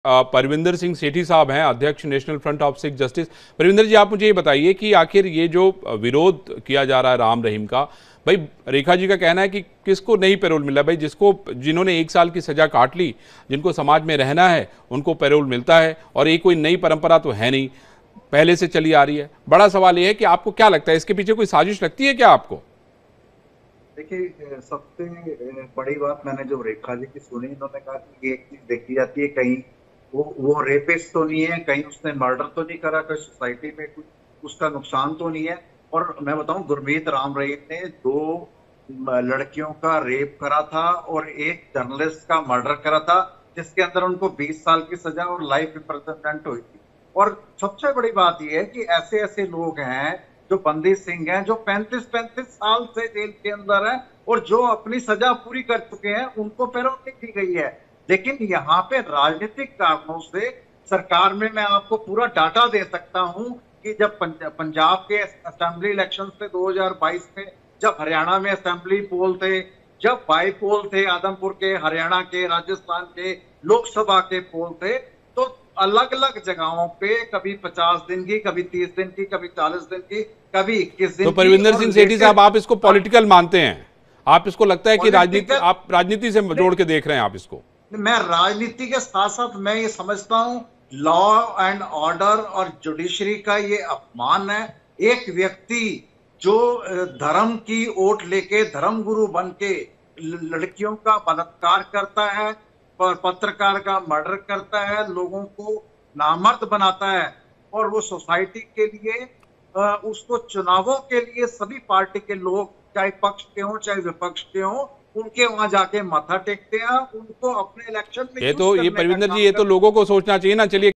परविंदर सिंह सेठी साहब हैं, अध्यक्ष national front of Sikh justice. Parvinder ji, आप मुझे ये बताइए कि आखिर ये जो विरोध किया जा रहा है राम रहीम का, भाई रेखा जी का कहना है कि किसको नहीं पैरोल मिला। भाई जिन्होंने 1 साल की सजा काट ली, जिनको समाज में रहना है, उनको पैरोल मिलता है। और ये कोई नई परंपरा तो है नहीं, पहले से चली आ रही है। बड़ा सवाल ये है कि आपको क्या लगता है, इसके पीछे कोई साजिश लगती है क्या आपको? देखिए, सबसे बड़ी बात मैंने जो रेखा जी की सुनी, इन्होंने कहा कि ये एक चीज देखी जाती है, कहीं वो रेपिस्ट तो नहीं है, कहीं उसने मर्डर तो नहीं करा, कहीं सोसाइटी में कुछ उसका नुकसान तो नहीं है। और मैं बताऊं, गुरमीत राम रहीम ने 2 लड़कियों का रेप करा था और एक जर्नलिस्ट का मर्डर करा था, जिसके अंदर उनको 20 साल की सजा और लाइफ इम्प्रिजनमेंट हुई थी। और सबसे बड़ी बात यह है कि ऐसे ऐसे लोग हैं जो बंदी सिंह हैं, जो 35-35 साल से जेल के अंदर हैं और जो अपनी सजा पूरी कर चुके हैं, उनको पैरोल नहीं दी गई है। लेकिन यहाँ पे राजनीतिक कारणों से सरकार में, मैं आपको पूरा डाटा दे सकता हूं कि जब पंजाब के असेंबली इलेक्शन थे 2022 में, जब हरियाणा में असेंबली पोल थे, जब बाई पोल थे, आदमपुर के, हरियाणा के, राजस्थान के, लोकसभा के पोल थे, तो अलग अलग जगहों पे कभी 50 दिन की, कभी 30 दिन की, कभी 40 दिन की, कभी 21 दिन तो की। परविंदर सिंह सेठी साहब, आप इसको पॉलिटिकल मानते हैं? आप इसको लगता है कि आप राजनीति से जोड़ के देख रहे हैं आप इसको? मैं राजनीति के साथ साथ मैं ये समझता हूं, लॉ एंड ऑर्डर और जुडिशरी का ये अपमान है। एक व्यक्ति जो धर्म की ओट लेके, धर्म गुरु बन के लड़कियों का बलात्कार करता है, पत्रकार का मर्डर करता है, लोगों को नामर्द बनाता है, और वो सोसाइटी के लिए, उसको चुनावों के लिए सभी पार्टी के लोग, चाहे पक्ष के हों चाहे विपक्ष के हों, उनके वहां जाके माथा टेकते हैं, उनको अपने इलेक्शन में ये परविंदर जी, ये तो लोगों को सोचना चाहिए ना। चलिए।